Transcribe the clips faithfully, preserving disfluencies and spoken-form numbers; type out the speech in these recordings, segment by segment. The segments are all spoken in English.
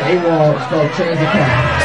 A-Wall, it's called Change the Car.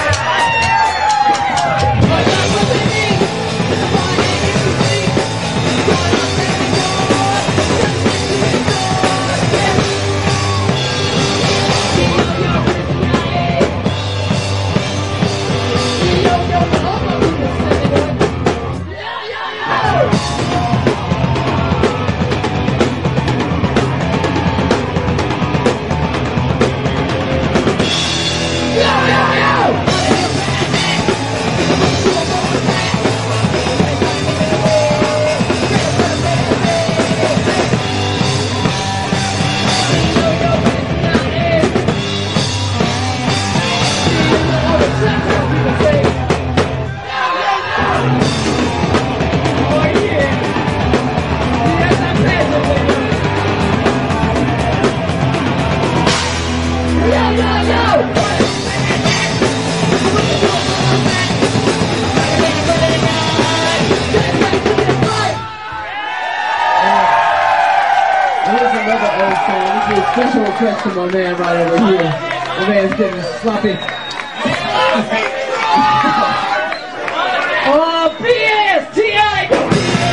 Special request to my man right over here. My man's getting sloppy. Oh, P S T I!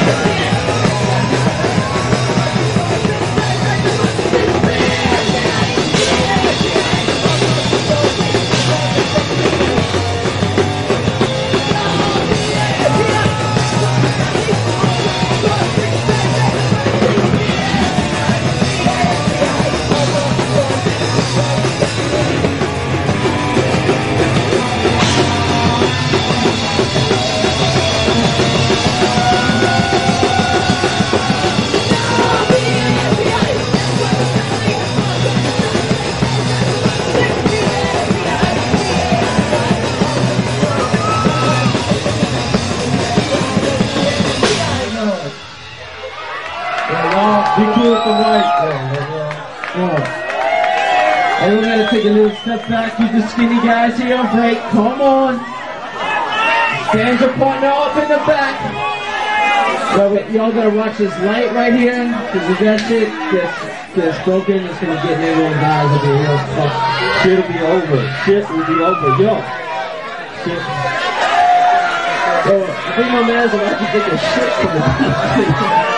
Be cool with the white thing. Yeah. Hey, we're gonna take a little step back. Keep the skinny guys here on break. Come on. Stand your partner up in the back. So y'all gotta watch this light right here, because if that shit gets, gets broken, it's gonna get everyone guys over here. Fuck. Shit'll be over. Shit will be over. Yo. Shit. So I think my man's about to take a shit from the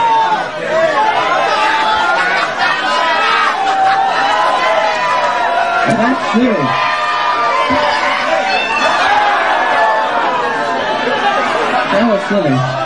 That's silly. That was silly.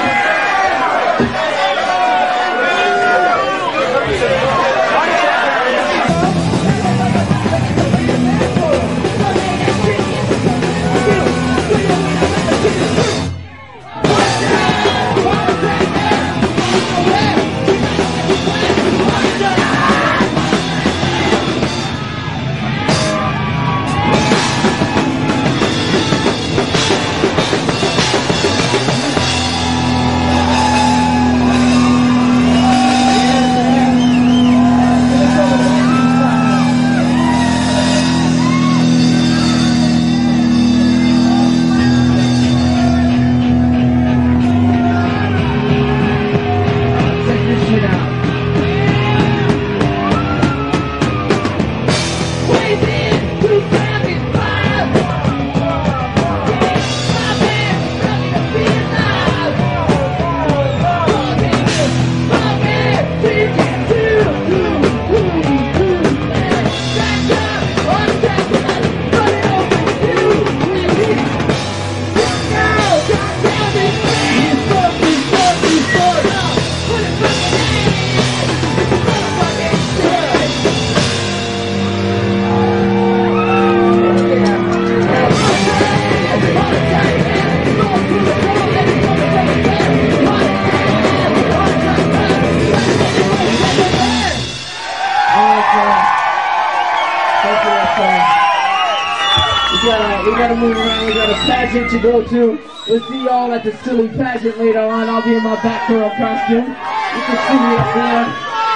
We gotta move around, we got a pageant to go to. We'll see y'all at the silly pageant later on. I'll be in my back girl costume. You can see me up there.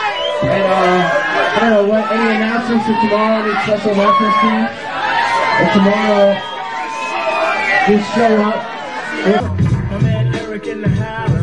And uh, I don't know what, any announcements for tomorrow, any special reference teams? And tomorrow, just show up. My man Eric in the house.